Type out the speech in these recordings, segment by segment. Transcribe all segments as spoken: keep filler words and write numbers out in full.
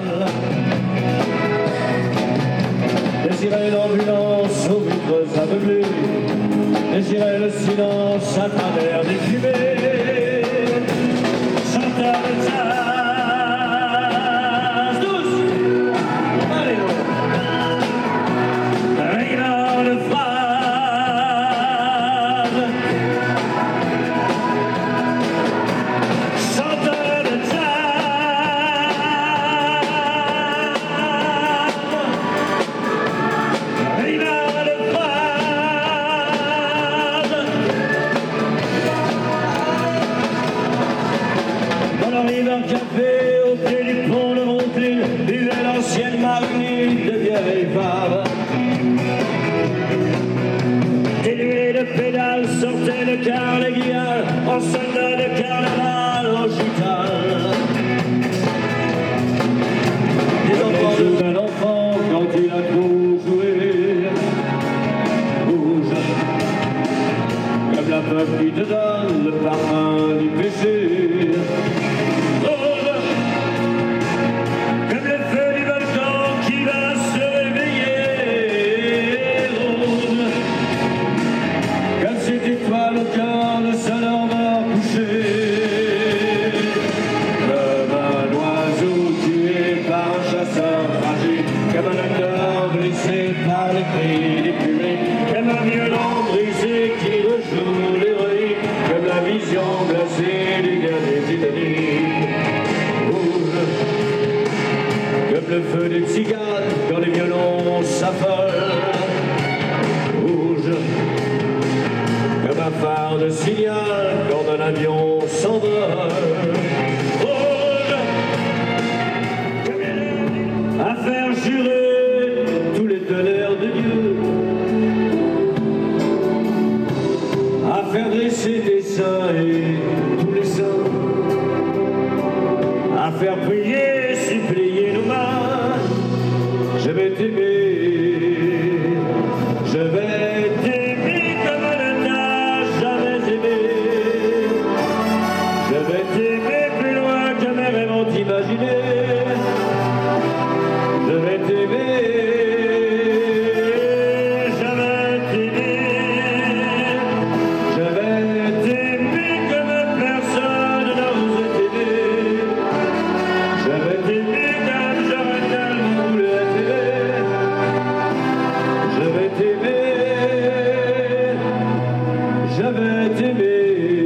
Désirait l'ambulance aux vitres aveuglées, désirait le silence à travers des fumées. Chanteur de jazz, douce, allez, régnant de phrase. Chanteur de jazz, régnant de phrase. Dans la rive d'un café, au pied du pont de Montville, vivait l'ancienne marine de vieilles faves. Dénué de pédales, sortait le Carnegie en soldat de carnaval au chutal. Les enfants de un enfant quand il a trop joué, rouge comme la peuple qui te donne le parfum du péché. Rose comme le feu du volcan qui va se réveiller. Rose comme cette étoile au cœur de son endroit couché. Comme un oiseau tué par un chasseur fragile, comme un acteur blessé par les cris des purées, comme un violon brisé qui rejoue l'héroïque, comme la vision glacée du guerrier Titanic. Rouge comme le feu d'une cigale quand les violons s'affolent. Rouge comme un phare de signal quand un avion s'envole. Rouge à faire jurer tous les tonnerres de Dieu, à faire dresser des saints et tous les saints, à faire prier, supplier nos mains. Je vais t'aimer, je vais t'aimer comme ne t'a jamais aimé. Je vais t'aimer plus loin que mes rêves ont imaginé. Je vais t'aimer, je vais t'aimer. Je vais t'aimer comme personne n'ose t'aimer. Je vais t'aimer comme j'aurais tellement voulu t'aimer. Je vais t'aimer, je vais t'aimer.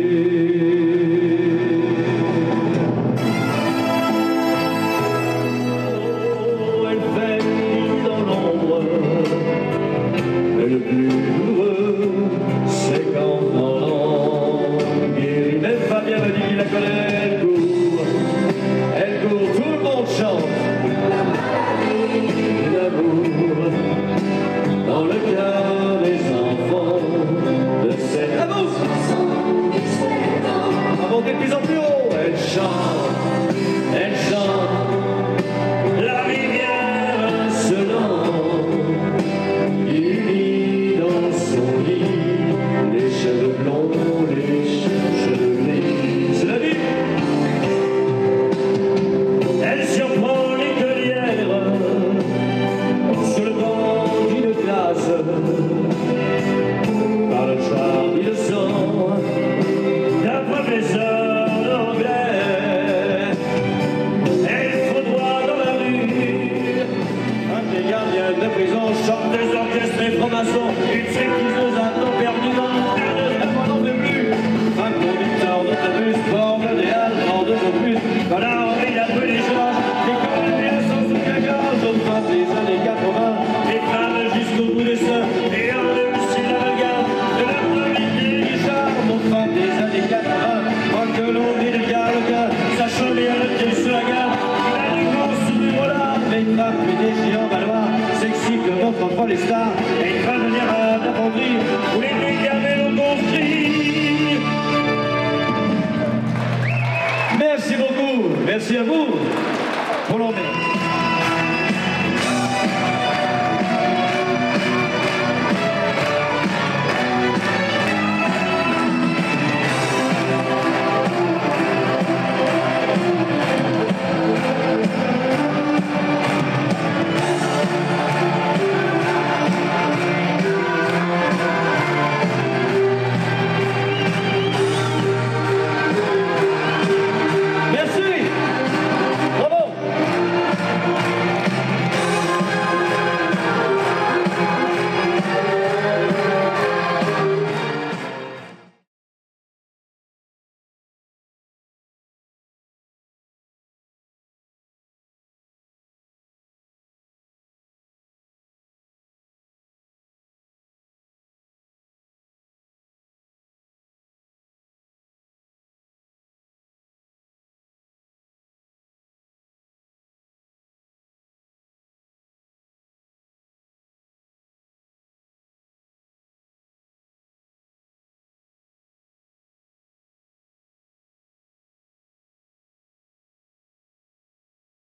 Oh, elle fait nuit dans l'ombre, mais le plus douloureux, c'est quand dans l'ombre guérit. Même Fabien me dit, la colère, elle court, elle court, tout le monde chante. L'amour dans le cœur des enfants de cette amour. À monter de plus en plus haut, elle chante, elle chante. La rivière insolente, unie dans son lit, les cheveux blonds, les cheveux gris. C'est la vie. Elle surprend l'écolière sur le banc d'une classe, par le charme innocent d'un professeur d'anglais. Elle faut droit dans la rue, un des gardiens de prison, chante des orchestres et francs-maçons, une séquiseuse à temps perdu dans le terre, elle n'en peut plus. Un conducteur d'autobus, bord de Déal, en deux jours plus, voilà Henri la peu les Georges, l'école et la sens sous la gorge, aux fins des années quatre-vingts, les femmes jusqu'au bout des seins, et en dessus la regarde de la probité du charme, aux fins des années quatre-vingts, en que l'on dit le gars, le gars, sachant bien le pied sur la gare, il a du grand sourire aux larmes, les frappes et des géants valois, sexy comme notre folle et star, et il va venir à la fonderie, où les nuits gardaient l'eau construit. Merci beaucoup, merci à vous pour l'emmener.